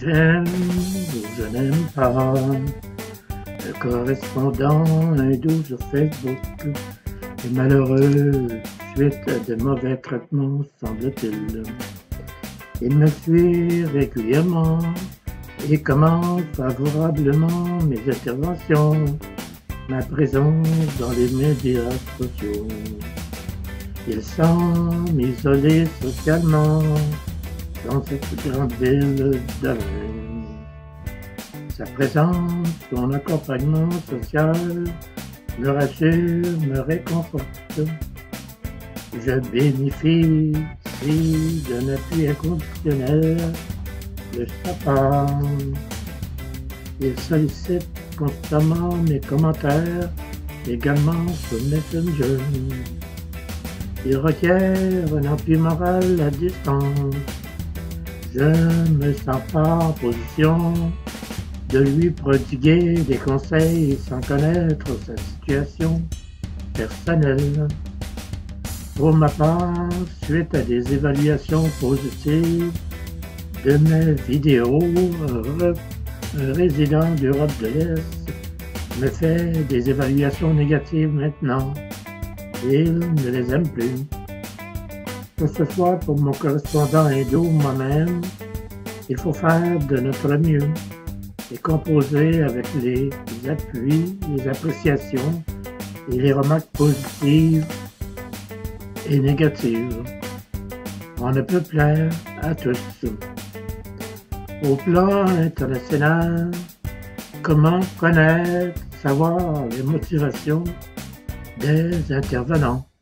J'aime ou je n'aime pas. Le correspondant hindou sur Facebook est malheureux suite à de mauvais traitements, semble-t-il. Il me suit régulièrement et commente favorablement mes interventions, ma présence dans les médias sociaux. Il semble isolé socialement dans cette grande ville de Rennes. Sa présence, son accompagnement social me rassure, me réconforte. Je bénéficie d'un appui inconditionnel de sa part. Il sollicite constamment mes commentaires, également sur Messenger. Il requiert un appui moral à distance. Je ne me sens pas en position de lui prodiguer des conseils sans connaître sa situation personnelle. Pour ma part, suite à des évaluations positives de mes vidéos, un résident d'Europe de l'Est me fait des évaluations négatives maintenant. Il ne les aime plus. Que ce soit pour mon correspondant hindou ou moi-même, il faut faire de notre mieux et composer avec les appuis, les appréciations et les remarques positives et négatives. On ne peut plaire à tous. Au plan international, comment connaître, savoir les motivations des intervenants?